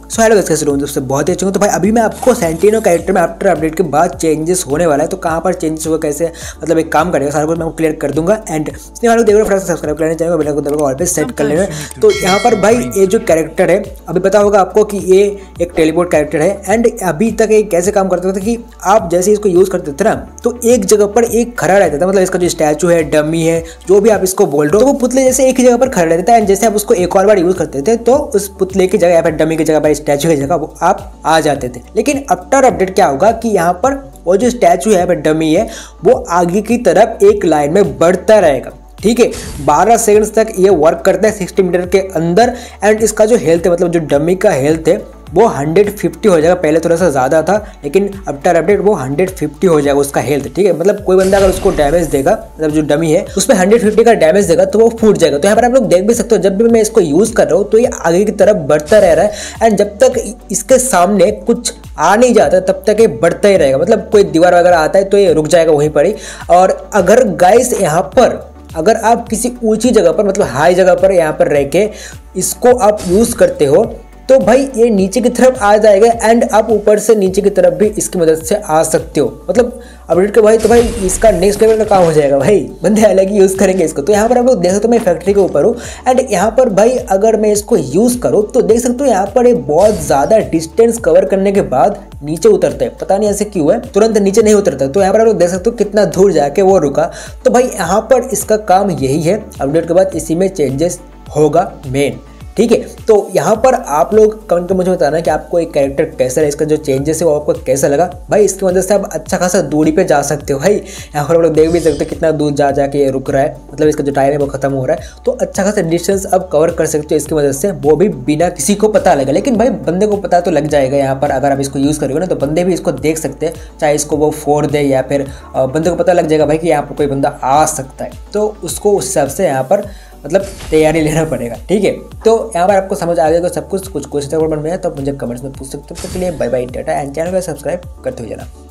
So hello guys, कैसे हो दोस्तों? बहुत ही अच्छे हो। तो भाई अभी मैं आपको सेंटिनो कैरेक्टर में आफ्टर अपडेट के बाद चेंजेस होने वाला है, तो कहाँ पर चेंजेस होगा, कैसे मतलब एक काम करेगा, सारा कुछ मैं आपको क्लियर कर दूंगा। एंड इसने वालों देख रहे हो, सब्सक्राइब करना चाहिए, बेल आइकन ऑल पे सेट कर लेना। तो यहाँ पर भाई ये जो कैरेक्टर है, अभी पता होगा आपको कि ये एक टेलीपोर्ट कैरेक्टर है। एंड अभी तक ये कैसे काम करता था कि आप जैसे इसको यूज़ करते थे ना, तो एक जगह पर एक खड़ा रहता था, मतलब इसका जो स्टैचू है, डमी है, जो भी आप इसको बोल रहे हो, तो वो पुतले जैसे एक ही जगह पर खड़ा रहता था। एंड जैसे आप उसको एक और बार यूज़ करते थे, तो उस पुतले की जगह या फिर डमी की जगह पर, स्टैचू की जगह आप आ जाते थे। लेकिन आफ्टर अपडेट क्या होगा कि यहाँ पर वो जो स्टैचू है, डमी है, वो आगे की तरफ एक लाइन में बढ़ता रहेगा। ठीक है, 12 सेकंड्स तक ये वर्क करता है 60 मीटर के अंदर। एंड इसका जो हेल्थ है, मतलब जो डमी का हेल्थ है, वो 150 हो जाएगा। पहले थोड़ा सा ज़्यादा था, लेकिन आफ्टर अपडेट वो 150 हो जाएगा उसका हेल्थ। ठीक है, मतलब कोई बंदा अगर उसको डैमेज देगा, मतलब जो डमी है उसमें 150 का डैमेज देगा, तो वो फूट जाएगा। तो यहाँ पर आप लोग देख भी सकते हो, जब भी मैं इसको यूज़ कर रहा हूँ तो ये आगे की तरफ बढ़ता रह रहा है। एंड जब तक इसके सामने कुछ आ नहीं जाता तब तक ये बढ़ता ही रहेगा। मतलब कोई दीवार वगैरह आता है तो ये रुक जाएगा वहीं पर ही। और अगर गाइस यहाँ पर अगर आप किसी ऊंची जगह पर, मतलब हाई जगह पर यहाँ पर रह के इसको आप यूज़ करते हो, तो भाई ये नीचे की तरफ आ जाएगा। एंड आप ऊपर से नीचे की तरफ भी इसकी मदद से आ सकते हो। मतलब अपडेट के भाई, तो भाई इसका नेक्स्ट लेवल का काम हो जाएगा भाई, बंदे अलग ही यूज़ करेंगे इसको। तो यहाँ पर आप लोग देख सकते हो, मैं फैक्ट्री के ऊपर हूँ। एंड यहाँ पर भाई अगर मैं इसको यूज़ करूँ तो देख सकते हो यहाँ पर ये बहुत ज़्यादा डिस्टेंस कवर करने के बाद नीचे उतरता है। पता नहीं ऐसे क्यों है, तुरंत नीचे नहीं उतरता। तो यहाँ पर आप लोग देख सकते हो कितना दूर जाके वो रुका। तो भाई यहाँ पर इसका काम यही है। अपडेट के बाद इसी में चेंजेस होगा मेन। ठीक है, तो यहाँ पर आप लोग कमेंट में मुझे बताना कि आपको एक कैरेक्टर कैसा है, इसका जो चेंजेस है वो आपको कैसा लगा। भाई इसकी वजह से आप अच्छा खासा दूरी पे जा सकते हो। भाई यहाँ पर आप लोग देख भी सकते हो कितना दूर जा जाके ये रुक रहा है, मतलब इसका जो टाइम है वो खत्म हो रहा है। तो अच्छा खासा डिस्टेंस अब कवर कर सकते हो इसकी वजह से, वो भी बिना किसी को पता लगा। लेकिन भाई बंदे को पता तो लग जाएगा यहाँ पर, अगर आप इसको यूज़ करोगे ना, तो बंदे भी इसको देख सकते हैं, चाहे इसको वो फोड़ दे या फिर बंदे को पता लग जाएगा भाई कि यहाँ पर कोई बंदा आ सकता है। तो उसको उस हिसाब से यहाँ पर मतलब तैयारी लेना पड़ेगा। ठीक है, तो यहाँ पर आपको समझ आ जाएगा सब कुछ। कुछ क्वेश्चन में है तो मुझे कमेंट्स में पूछ सकते हो। तो के लिए bye bye, tata. And channel को सब्सक्राइब करते हुए जाना।